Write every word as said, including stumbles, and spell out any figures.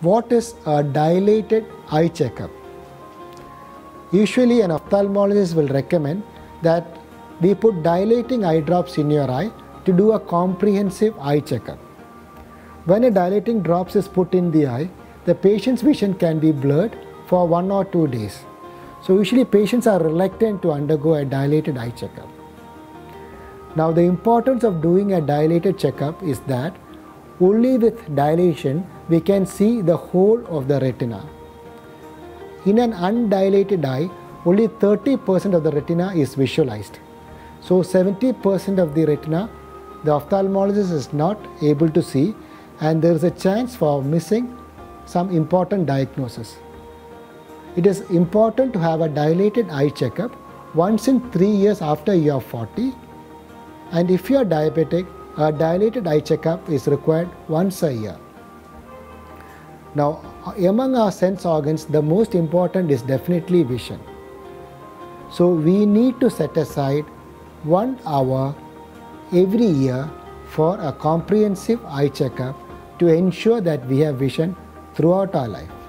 What is a dilated eye checkup? Usually an ophthalmologist will recommend that we put dilating eye drops in your eye to do a comprehensive eye checkup. When a dilating drops is put in the eye, the patient's vision can be blurred for one or two days. So usually patients are reluctant to undergo a dilated eye checkup. Now the importance of doing a dilated checkup is that only with dilation we can see the whole of the retina. In an undilated eye, only thirty percent of the retina is visualized. So seventy percent of the retina the ophthalmologist is not able to see, and there is a chance for missing some important diagnosis. It is important to have a dilated eye checkup once in three years after you are forty, and if you are diabetic, a dilated eye checkup is required once a year. Now, among our sense organs, the most important is definitely vision. So we need to set aside one hour every year for a comprehensive eye checkup to ensure that we have vision throughout our life.